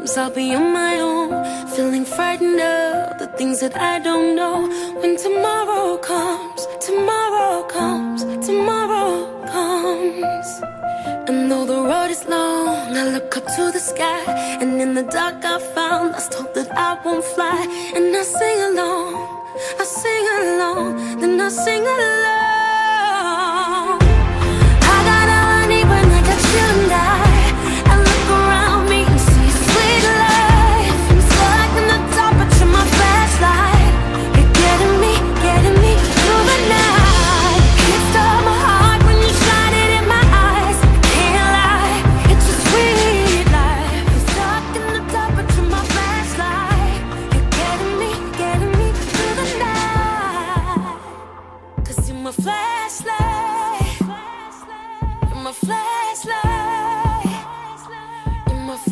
comes, I'll be on my own, feeling frightened of the things that I don't know. When tomorrow comes, tomorrow comes, tomorrow comes. And though the road is long, I look up to the sky, and in the dark I found lost hope that I won't fly. And I sing along, I sing along, then I sing along. I got all I need when I got you and I look around me and see sweet life. I'm stuck in the dark, but you're my flashlight. You're getting me through the night. Can't stop my heart when you shine it in my eyes. Can't lie, it's a sweet life. I'm stuck in the dark, but you're my flashlight. You're getting me through the night. 'Cause you're my flashlight. You're my flashlight. You're my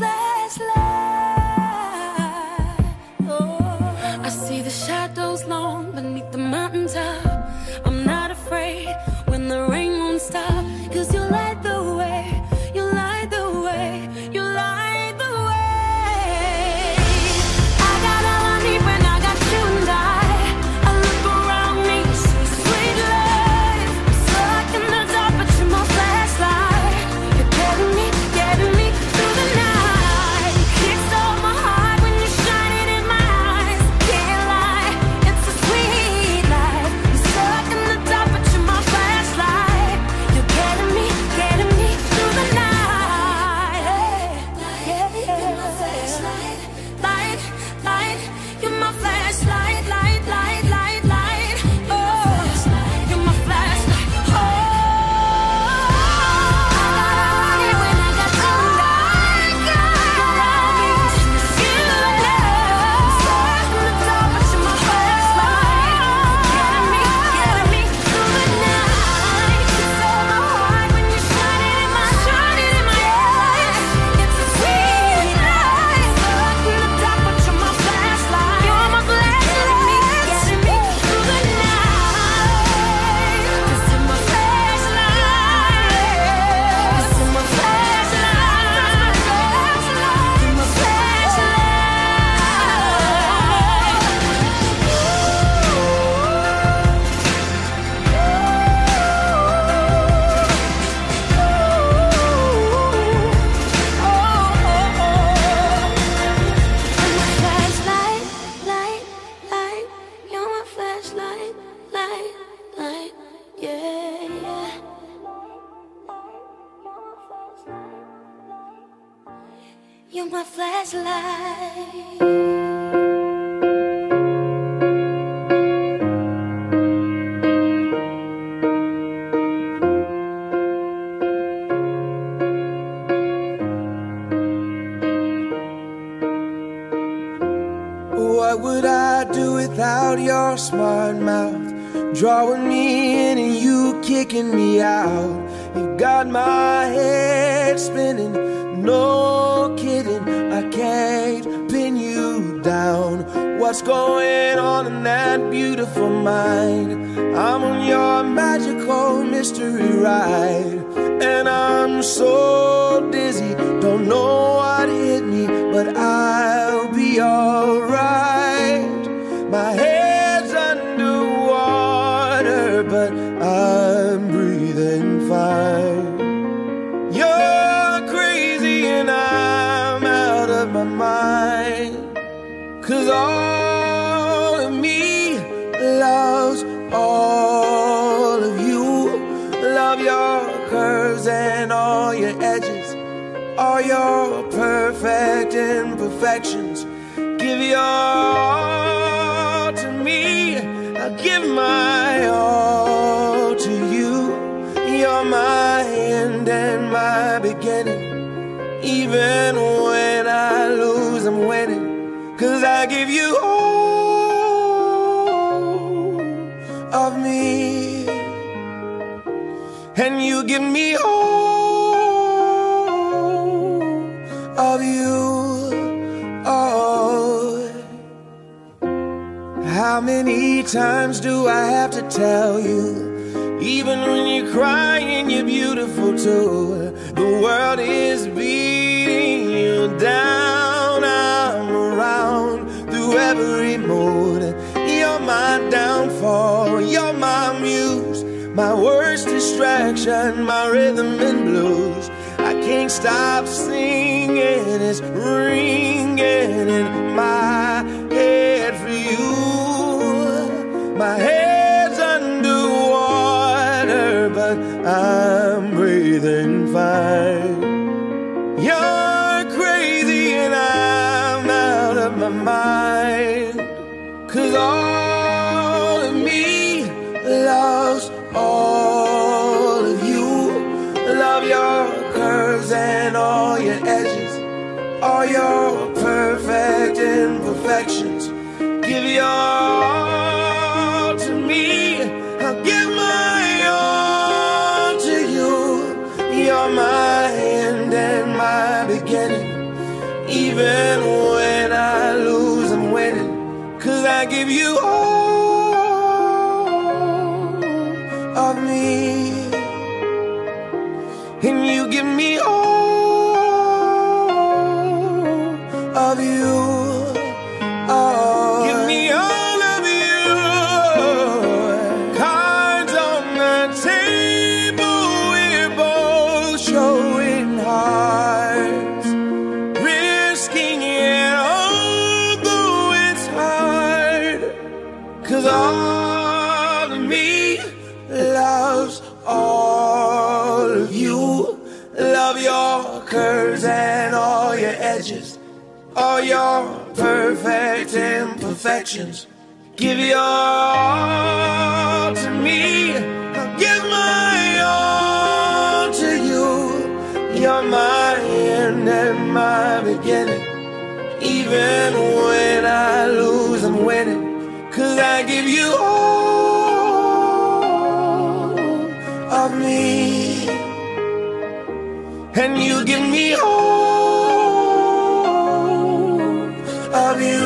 flashlight. Oh, I see the shadows long beneath the mountaintop. I'm not afraid when the rain won't stop. 'Cause you light the way, you light the way, you light the way. I got all I need when I got you and I look around me, see sweet life. I'm stuck in the dark, but you're my flashlight. You're getting me through the night. Can't stop my heart when you shine it in my eyes. Can't lie, it's a sweet life. I'm stuck in the dark, but you're my flashlight. You're getting me through the night. Yeah, yeah. You're my flashlight, light, light. You're my flashlight, light, light, light, light. Oh, you're my flashlight. Oh, when I got you and I around me, you and I. Stuck in the dark, but you're my flashlight. Getting me through the night. It's all my heart when you shine it in my eyes. It's a sweet life. Stuck in the dark, but you're my flashlight. You're my flashlight. Getting me through the night. 'Cause you're my flashlight. 'Cause you're my flashlight. You're my flashlight, light, light. You're my flashlight, light, light. Yeah, yeah. You're my flashlight. What would I do without your smart mouth? Drawing me in and you kicking me out. You got my head spinning, no kidding. I can't pin you down. What's going on in that beautiful mind? I'm on your magical mystery ride, and I'm so dizzy, don't know what hit me, but I'll be alright. My head's underwater, but I'm breathing fine. You're crazy and I'm out of my mind. 'Cause all of me loves all of you. Love your curves and all your edges, all your perfect imperfections. Give your all to me, I'll give my all to you. You're my end and my beginning. Even when I lose, I'm winning. 'Cause I give you all of me, and you give me all of you. Oh, how many times do I have to tell you? Even when you're crying, you're beautiful too. The world is beating you down. direction, my rhythm and blues. I can't stop singing, it's ringing in my head for you. My head's underwater, but I'm breathing fine. You're crazy and I'm out of my mind, 'cause all of me loves all of you. Love your curves and all your edges, all your perfect imperfections. Give your all to me, I'll give my all to you. You're my end and my beginning. Even when I lose, I'm winning, 'cause I give you all of me, and you give me all of you. Oh, give me all of you. Cards on the table, we're both showing hearts, risking it although it's hard, 'cause all of me loves all of you. Love your curves and all your edges, all your perfect imperfections. Give your all to me, I'll give my all to you. You're my end and my beginning. Even when I lose, I'm winning, 'cause I give you all of me, and you give me all of you.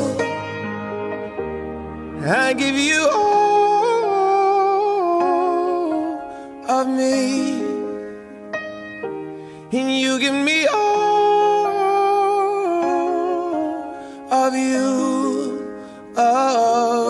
I give you all of me, and you give me all of you. Oh.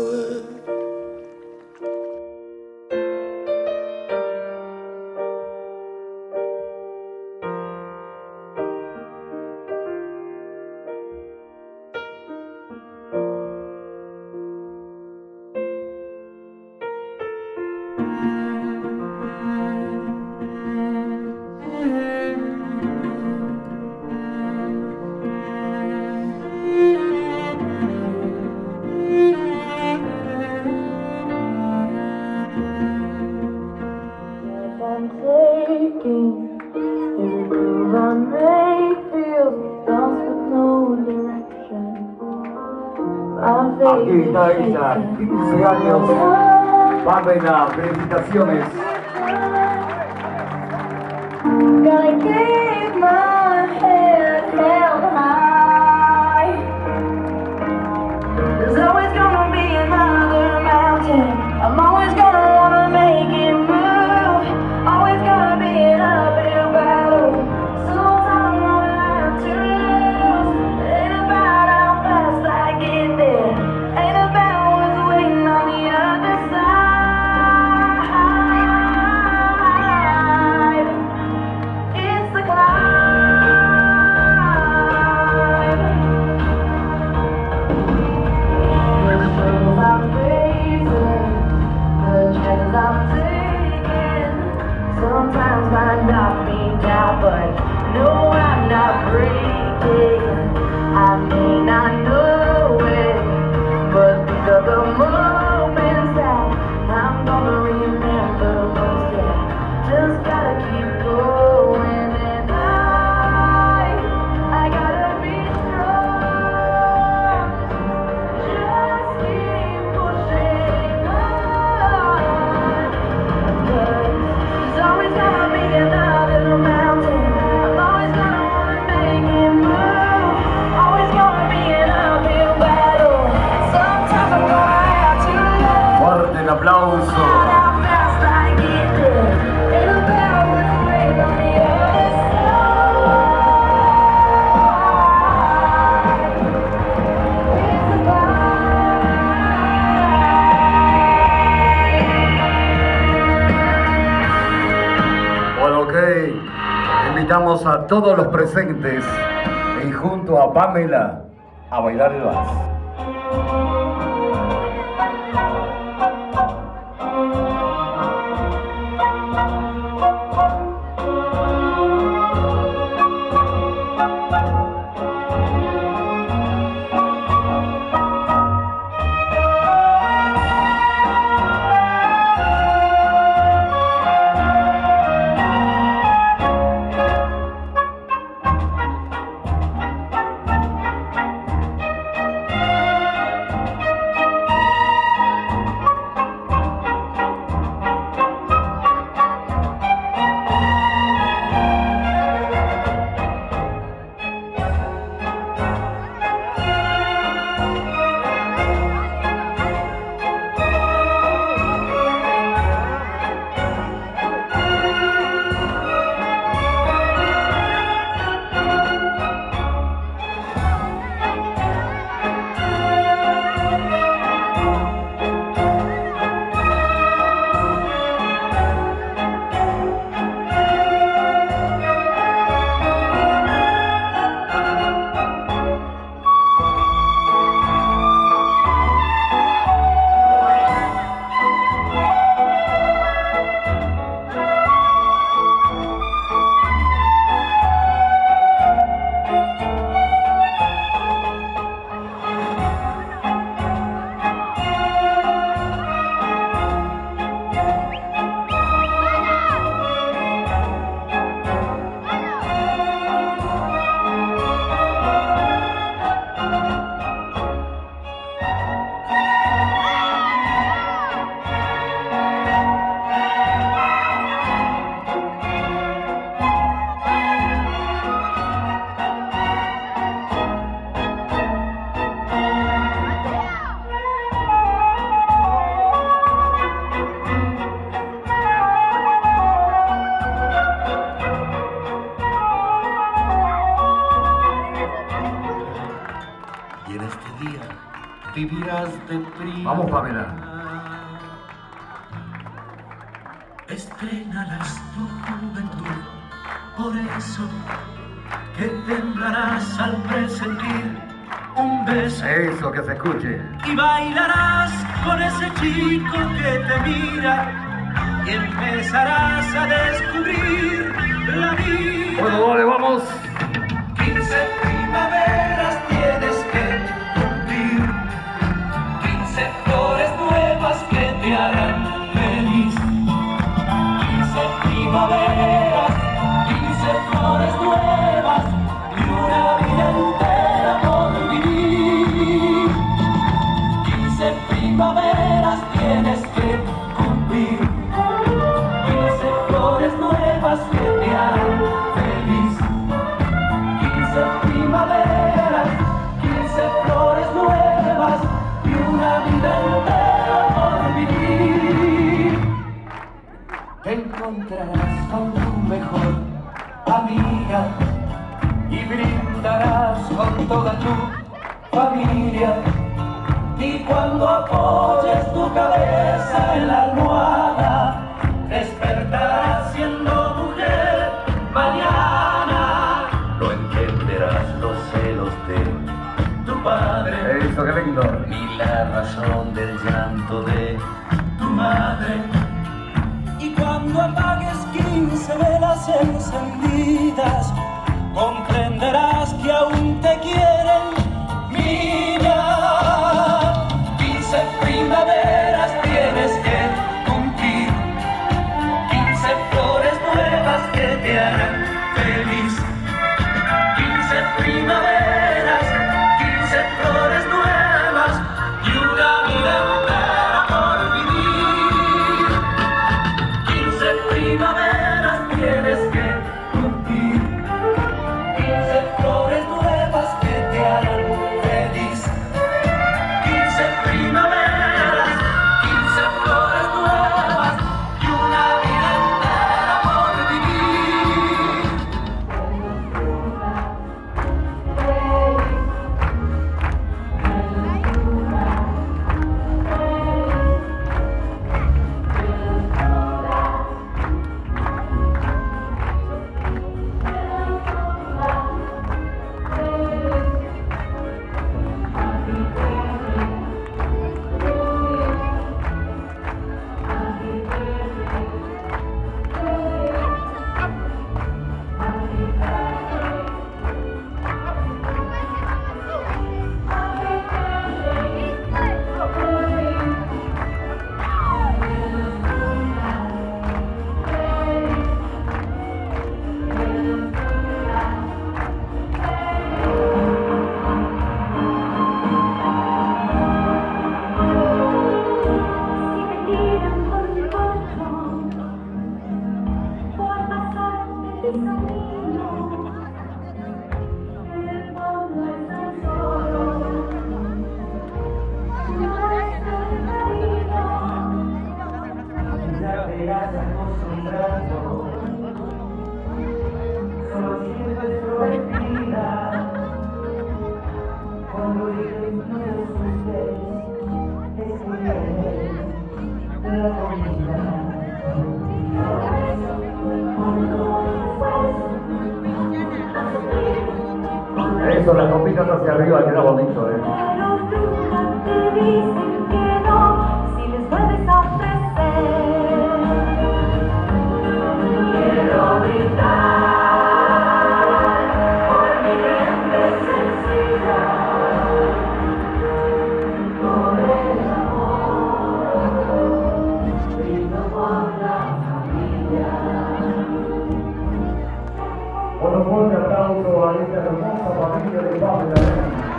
I'm taking every move I make feels lost with no direction. Aquí está ella, 15 años, Bárbara, felicitaciones. Gotta keep my head held high. There's always gonna be another mountain. I'm always gonna wanna make it move. Always gonna be an uphill battle. Sometimes I'm gonna have to lose. Ain't about how fast I get there. Ain't about what's waiting on the other side. It's the climb. The struggles I'm facing, the chances I'm taking, sometimes might knock me down, but no, I'm not breaking. I may not know it, but these are the moments that I'm gonna remember most. Yeah, just gotta keep going, and I gotta be strong. Just keep pushing on. There's always gonna be another mountain. I'm always gonna wanna make it move. Always gonna be an uphill battle. Sometimes I'm gonna have to lose. Fuerte el aplauso. How fast I get there. Ain't about what's waiting on the other side. It's a climb. todos los presentes y junto a Pamela a bailar el vals. Y en este día vivirás de prima. Vamos, Pamela. Estrenarás tu juventud, por eso que temblarás al presentir un beso. Eso, que se escuche. Y bailarás con ese chico que te mira y empezarás a descubrir la vida. Bueno, vale, vamos. 15 primaveras tienes que cumplir, 15 flores nuevas que te harán feliz. 15 primaveras, 15 flores nuevas y una vida entera por vivir. 15 primaveras tienes que cumplir, 15 flores nuevas que te harán feliz. 15 primaveras, 15 flores nuevas y una vida entera por vivir. Te encontrarás con tu mejor amiga y brindarás con toda tu familia. Y cuando apoyes tu cabeza en la almohada, despertarás siendo mujer mañana. No entenderás los celos de tu padre, Eso, qué lindo. ni la razón del llanto de tu madre. Y cuando apagues 15 velas encendidas, comprenderás que aún te quieren, niña. 15 primaveras tienes que cumplir, 15 flores nuevas que te harán feliz. 15 primaveras, 15 flores nuevas y una vida entera por vivir. 15 primaveras tienes que cumplir, 15 flores nuevas que te harán feliz. Eso, las copitas hacia arriba, queda bonito, Pero tú te dicen que no, si les vuelves a ofrecer. Quiero gritar por mi gente sencilla, por el amor, grito por la familia. Bueno, fuerte aplauso a esta hermosa familia de Pamela.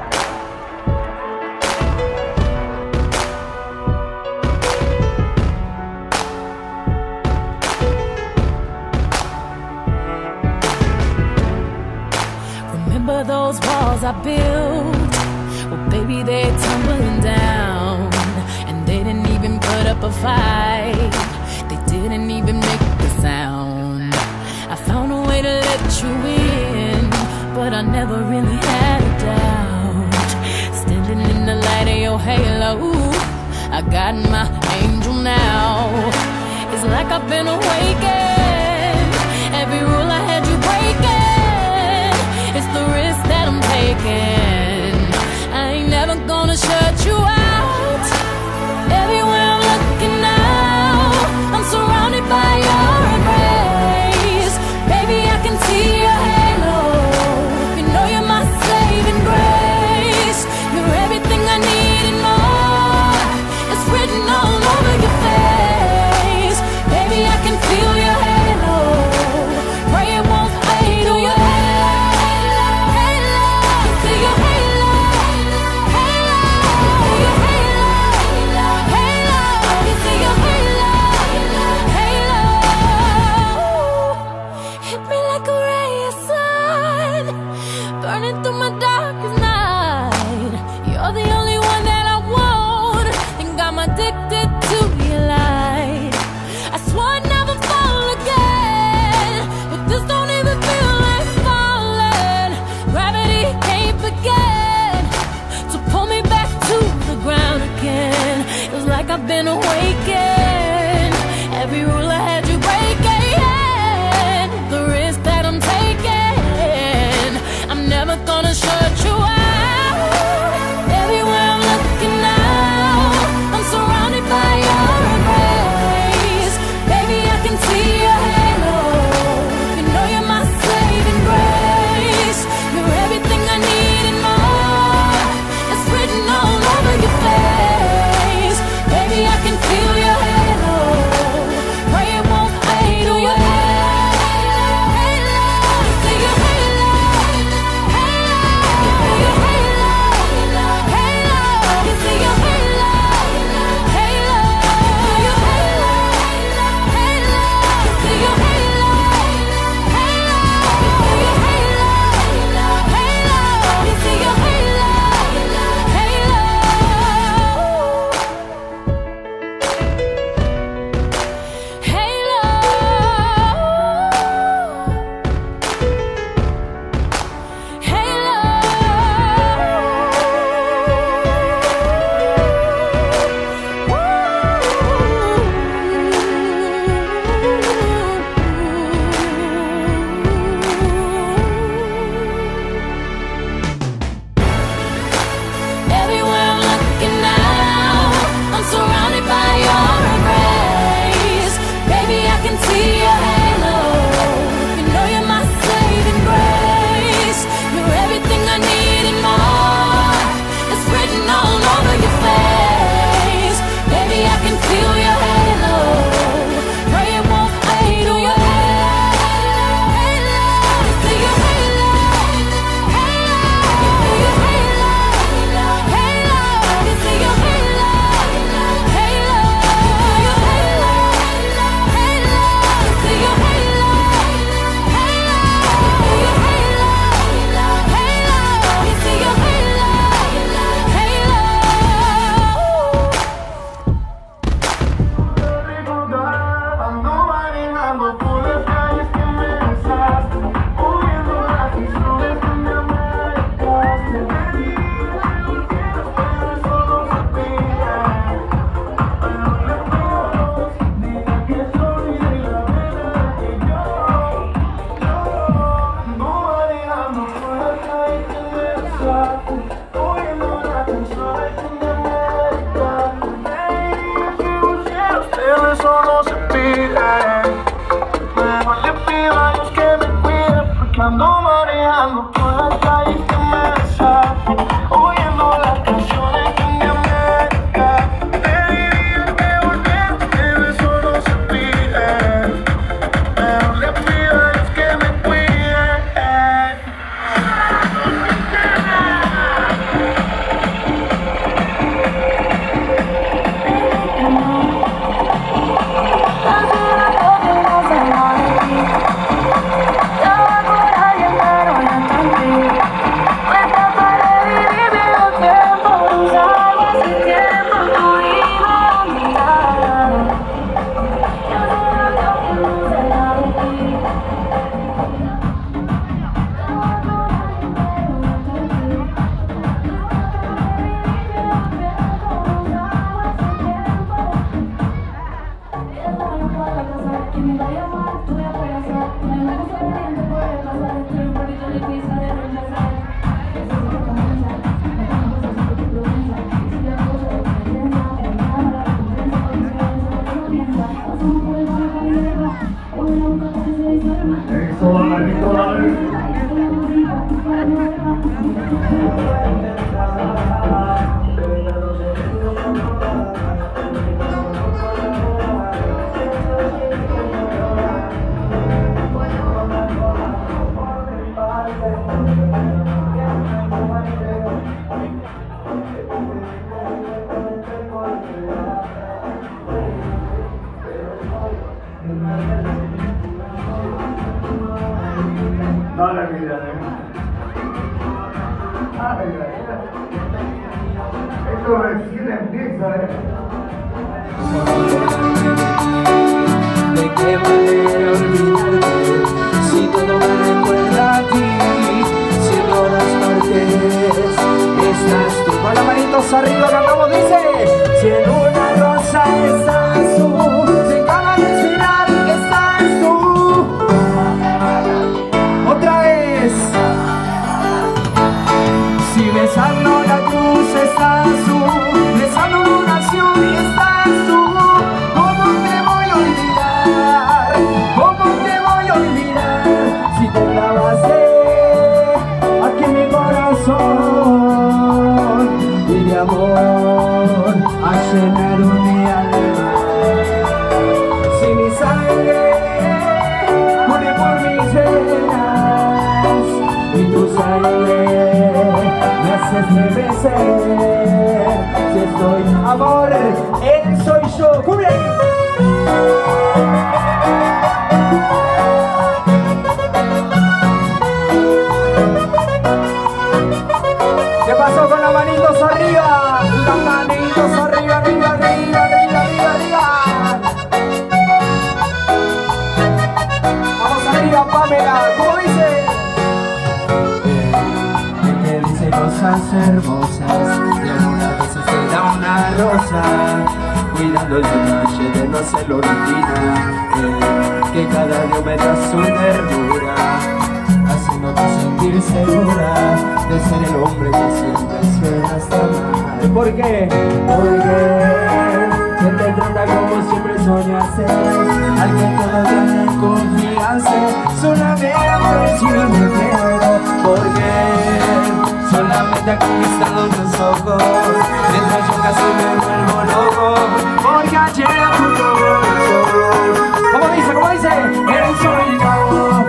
Remember those walls I built? Well, baby, they're tumbling down. And they didn't even put up a fight. They didn't even make a sound. I found a way to let you in, but I never really had a doubt. Standing in the light of your halo, I got my angel now. It's like I've been awakened. Every rule I had you breaking. It's the risk that I'm taking. I ain't never gonna shut you out. Everywhere I'm looking now, I'm surrounded by your embrace. Baby, I can see your halo. You know you're my saving grace. You're everything I need and more. It's written all over your face. Baby, I can feel your halo. Pray it won't fade away. Burning through my darkest night. You're the only one that I want, and I'm addicted to your light. I swore I'd never fall again, but this don't even feel like falling. Gravity can't begin to pull me back to the ground again. It's like I've been awakened. Every rule I had you breaking. The risk that I'm taking, I'm never gonna shut you out. Everywhere I'm looking now, I'm surrounded by your embrace. Baby, I can see your halo. You know you're my saving grace. You're everything I need and more. It's written all over your face. Baby, I can feel Dale, vida, ay, esto recién empieza, ¿De qué manera olvidarte? Si todo me recuerda a ti, si en todas partes estás tú. Con las manitos arriba cantamos, dice: si en una rosa estás tú, si en cada respirar estás tú. Otra vez. Si besando la cruz estás tú, besando una oración estás tú. ¿Cómo te voy a olvidar? ¿Cómo te voy a olvidar? Si te clavaste aquí en mi corazón y de amor has llenado mi alma. Si mi sangre corre por mis venas y tu sangre me hace estremecer. Si estoy amor, él soy yo. ¡Cubre! ¿Qué pasó con las manitos arriba? Las manitos arriba, arriba, arriba, arriba, arriba, arriba. Vamos arriba, Pamela. ¿Cómo dice? Que dice cosas hermosas y algunas veces te da una rosa, cuidando el detalle de no hacerlo rutina, que cada día me da su ternura, haciéndote sentir segura de ser el hombre que siempre esperas amar. ¿Por qué? Porque él te trata como siempre soñaste, al que todo tiene confianza, solamente si me quedo, porque solamente ha conquistado tus ojos, mientras yo casi me vuelvo loco, porque ayer tu corazón. ¿Cómo dice? ¿Cómo dice? Él soy yo.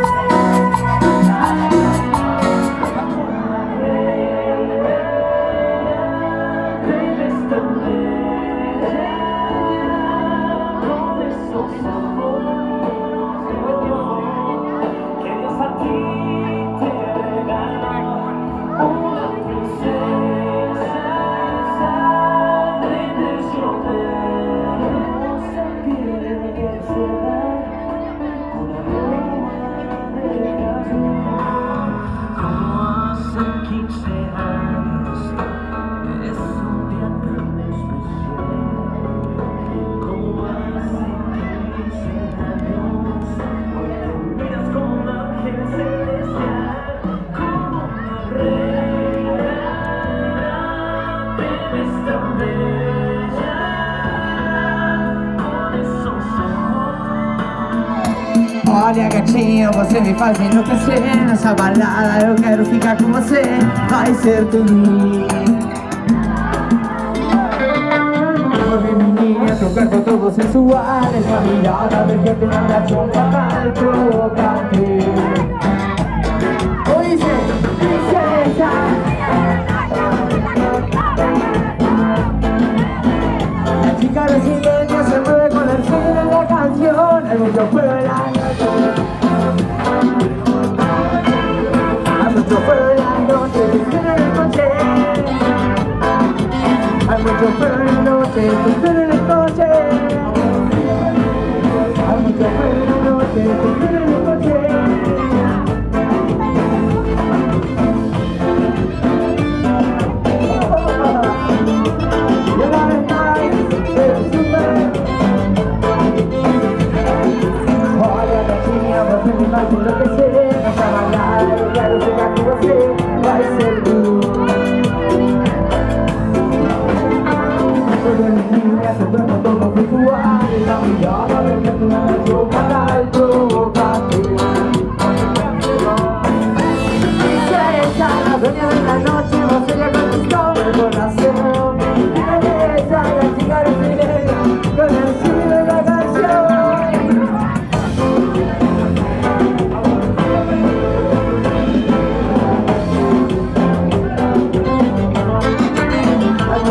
Olha gatinha, você me faz enlouquecer. Nessa balada eu quero ficar com você. Vai ser tudo. Corre menina, tu cuerpo todo sensual. Esa mirada de que te manda para provocarte. Oye, princesa. La chica residente se mueve con el fin de la canción. Hay mucho fuego en la noche. Hay mucho fuego en la noche, en el coche. Hay mucho fuego en la noche, en el coche. Hay mucho fuego en la noche, en el coche. Lo que sé, esa balada, yo quiero llegar con você, vai ser tú. Toda niña,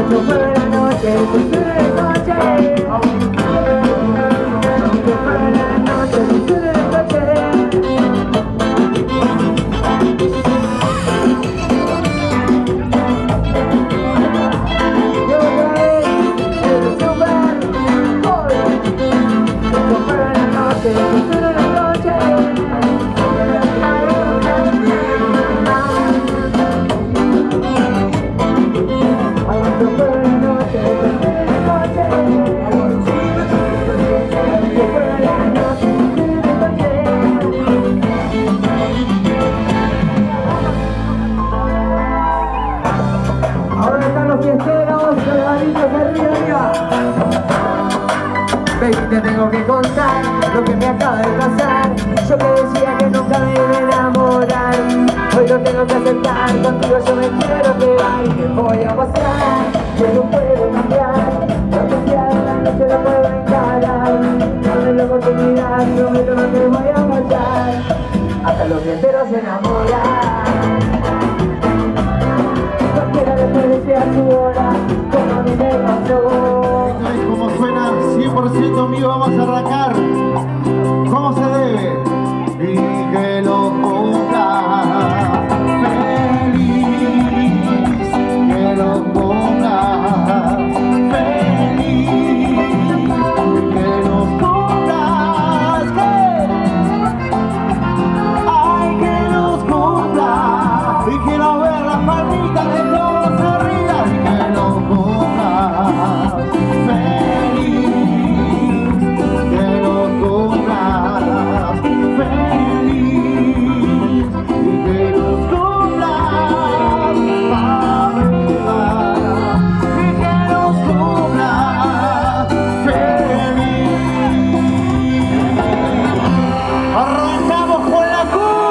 Baby, te tengo que contar lo que me acaba de pasar. Yo que decía que nunca me iba a enamorar, hoy lo tengo que aceptar. Contigo yo me quiero quedar y te voy a mostrar que no puedo cambiar. Lo que sea de la noche lo puedo encarar. Dame la oportunidad, prometo no te voy a fallar. Hasta los vienteros se enamoran. Cualquiera después desea su hora, como a mí me pasó. Esto es como suena, 100% mío, vamos a arrancar como se debe. Y que lo pongas feliz, que lo pongas feliz, que nos pongas ay, que nos pongas. Y quiero ver las palmitas de todos arriba. Y que lo pongas feliz, que lo pongas feliz, y que nos pongas arriba, y que nos pongas feliz. Arrancamos con la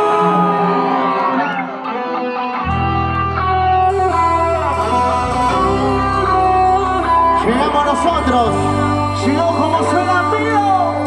llegamos nosotros, llegó como suena mío.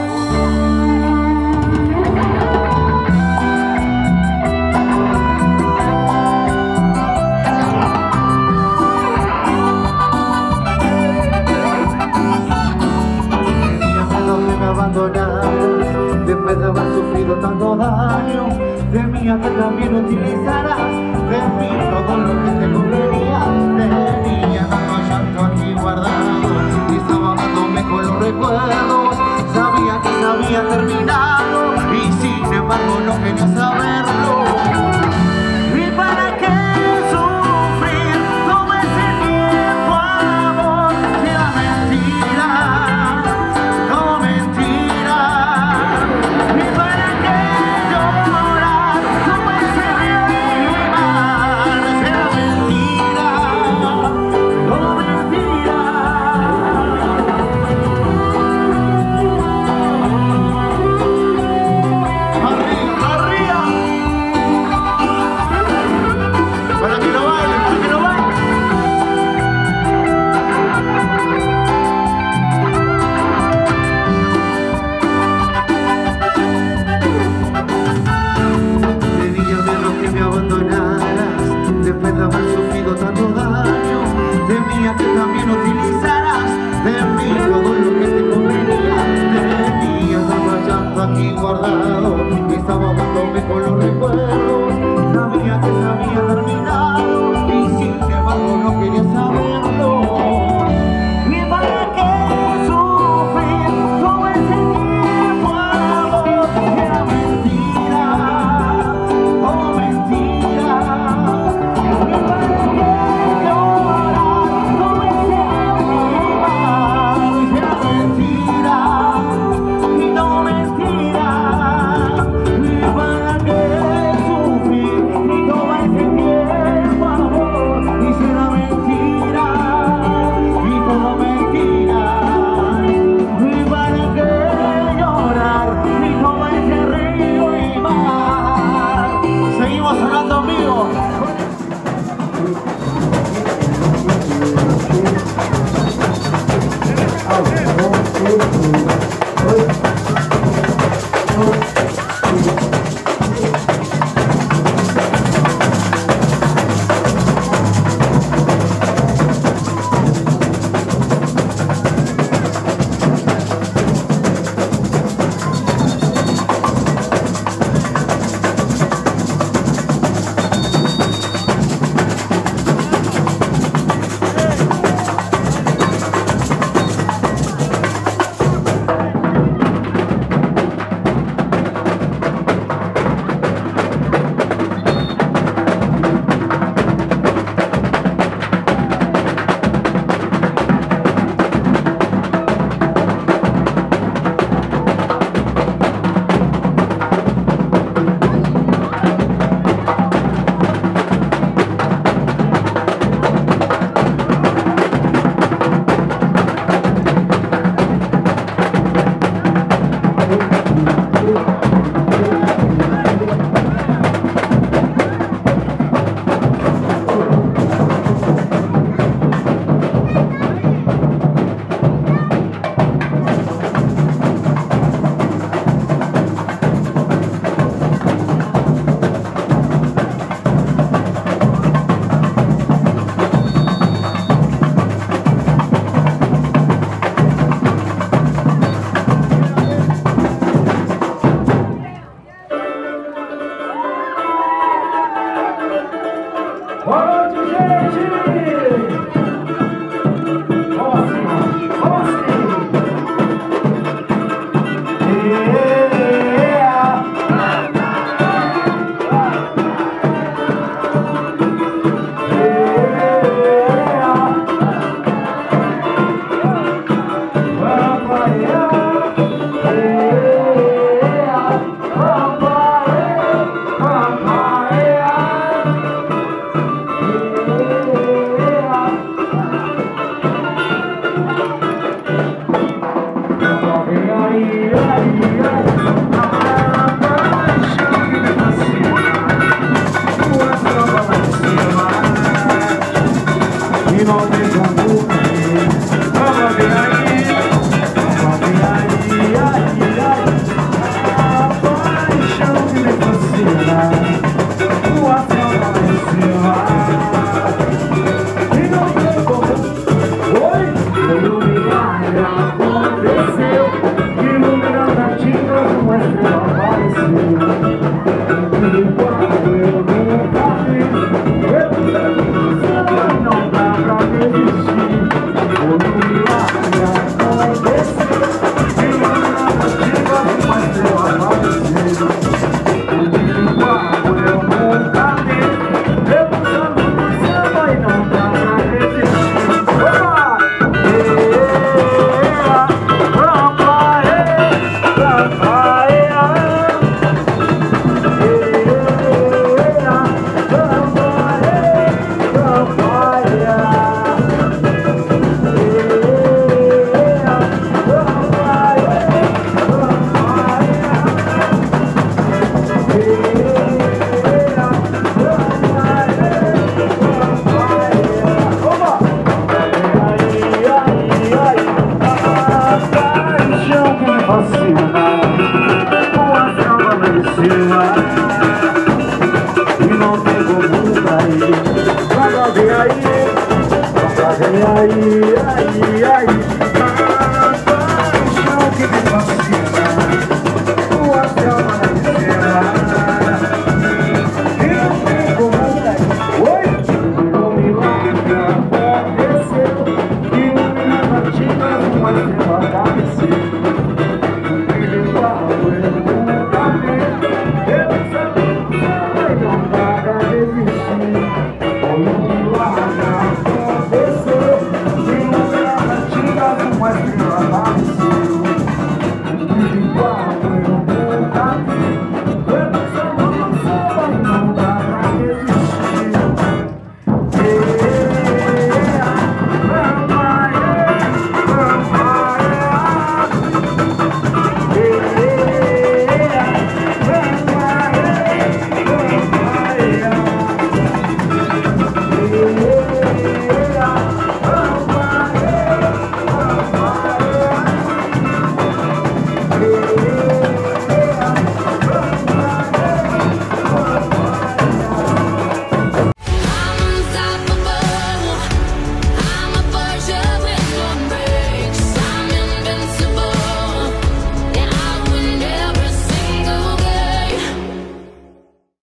Que me abandonaras, después de haber sufrido tanto daño, de mí a que también utilizarás, de mí todo lo que te convenía, tenía tanto llanto aquí guardado, y estaba dándome con los recuerdos, sabía que se había terminado, y sin embargo no quería saberlo. ¿Y para qué sufrir todo ese tiempo, amor? Si era mentira, no mentira. ¿Y para qué llorar todo ese rimar? Si era mentira, no mentira. Arriba, arriba. Para que lo bailen, para que lo bailen. Tenía miedo que me abandonaras, después de haber sufrido tanto daño, temía que también utilizaras de mí todo lo que te convenía. Tenía tanto llanto aquí guardado, y estaba dándome con los recuerdos, sabía que se había terminado, y sin embargo no quería saberlo. ¿Y para qué sufrir todo ese tiempo, amor? Era mentira, oh mentira. ¿Y para qué llorar todo ese ay, ay.